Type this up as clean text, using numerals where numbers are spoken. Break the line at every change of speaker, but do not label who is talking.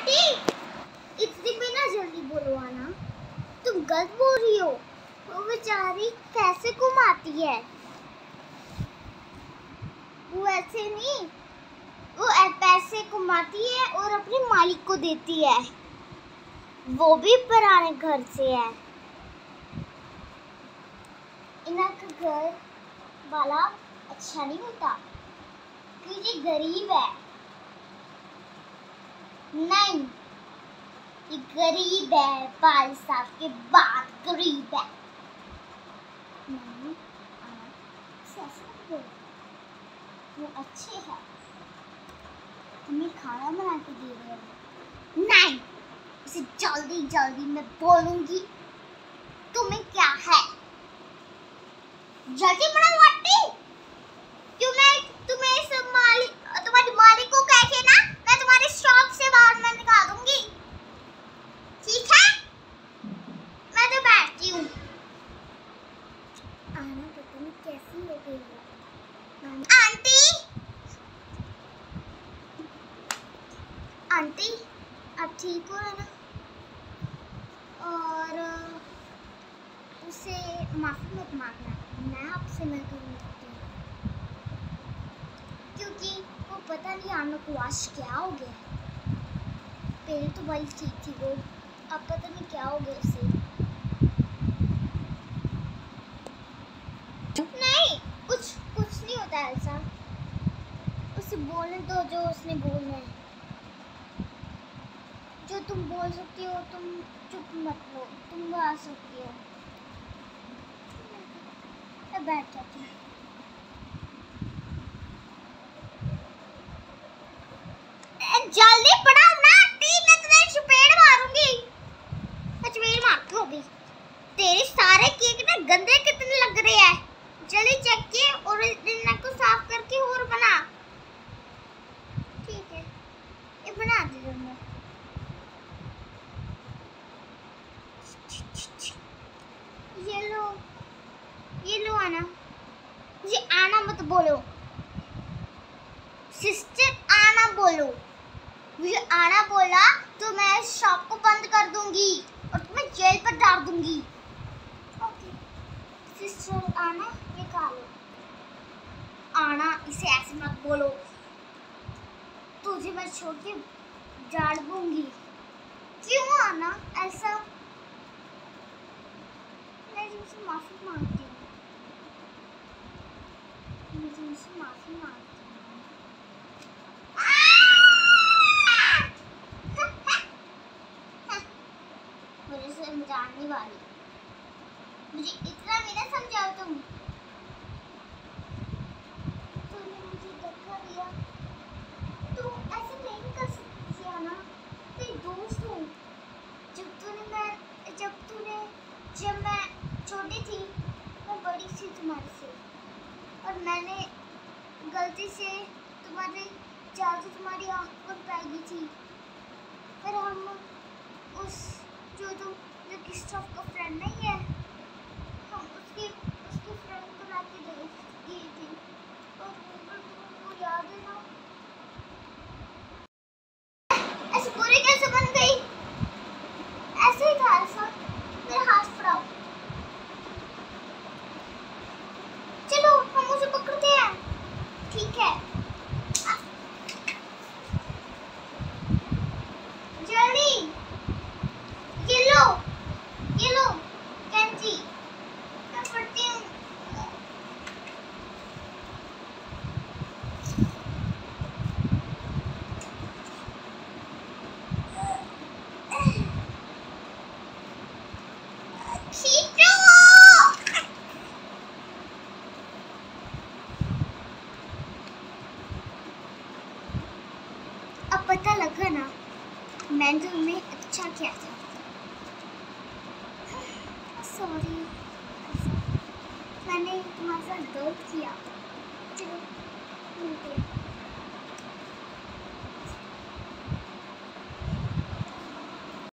Aunty इतनी भी ना जल्दी बोलो आना, तुम गलत बोल रही हो। वो बेचारी पैसे कमाती है, वो ऐसे नहीं, वो पैसे कमाती है और अपने मालिक को देती है, वो भी पुराने घर से है। इनका घर वाला अच्छा नहीं होता क्योंकि गरीब है। नहीं, ये गरीब है, भाई साहब के बाद गरीब है। नहीं, वो अच्छे हैं, हमें खाना बना के दे रहे हैं। नहीं, उसे जल्दी जल्दी मैं बोलूंगी तुम्हें क्या है। जल्दी बनाओ आंटी, क्यों मैं तुम्हें तुम्हारी मालिक को कह के ना मैं तुम्हारे शॉप से बाहर में निकाल दूंगी, ठीक है? मैं तो बैठती हूँ। आना पता नहीं कैसी हो गई है आंटी। आंटी आप ठीक हो ना? और उसे माफी मत मांगना, मैं आपसे मैं करूँगी क्योंकि वो पता नहीं आना को आज क्या हो गया है। पहले तो बड़ी ठीक थी वो, अब पता नहीं क्या हो गया उसे। नहीं, कुछ नहीं होता ऐसा, उसे बोलने दो जो उसने बोलना है। जो तुम बोल सकती हो तुम चुप मत लो, तुम आ सकती हो। मैं बैठ जाती हूँ। जल्दी पढ़ाओ ना आंटी, मैं तुम्हें चपेट मारूंगी। मैं चपेट मारती हूँ अभी। तेरे सारे केक ना गंदे कितने लग रहे हैं, जल्दी चेक किए और इनको को साफ करके और बना। ठीक है, ये बना दे दूंगा। ये लो आना, मुझे आना मत बोलो, सिस्टर आना बोलो। मुझे आना बोला तो मैं शॉप को बंद कर दूंगी और तुम्हें जेल पर डाल दूंगी। ओके सिस्टर आना निकालो। आना इसे ऐसे मत बोलो, तुझे मैं छोड़ के डाल दूंगी। क्यों आना ऐसा? मैं तुमसे माफी मांगती हूँ, मैं तुमसे माफी मांगती हूँ। मुझे समझाने वाली, मुझे इतना भी ना समझाओ तुम। तूने मुझे धक्का दिया, तू ऐसे नहीं कर सकती है ना, तेरी दोस्त हूँ। जब मैं छोटी थी मैं बड़ी थी तुम्हारे से, और मैंने गलती से तुम्हारी आँख पर पै गई थी। फिर हम उस जो क्रिस्टोफ का फ्रेंड नहीं है, हम उसके फ्रेंड को लाके गए थे, और वो याद है ना? ऐसे पूरी कैसे बन गई? ऐसे ही था ऐसा। मेरा हाथ पकड़ाओ, चलो हम उसे पकड़ते हैं, ठीक है? जल्दी, ये लो कैंची, मैं पढ़ती हूँ। अब पता लगा ना मैंने तुम्हें अच्छा किया था। सॉरी, मैंने तुम्हारे साथ गलत किया। चलो मिलते हैं।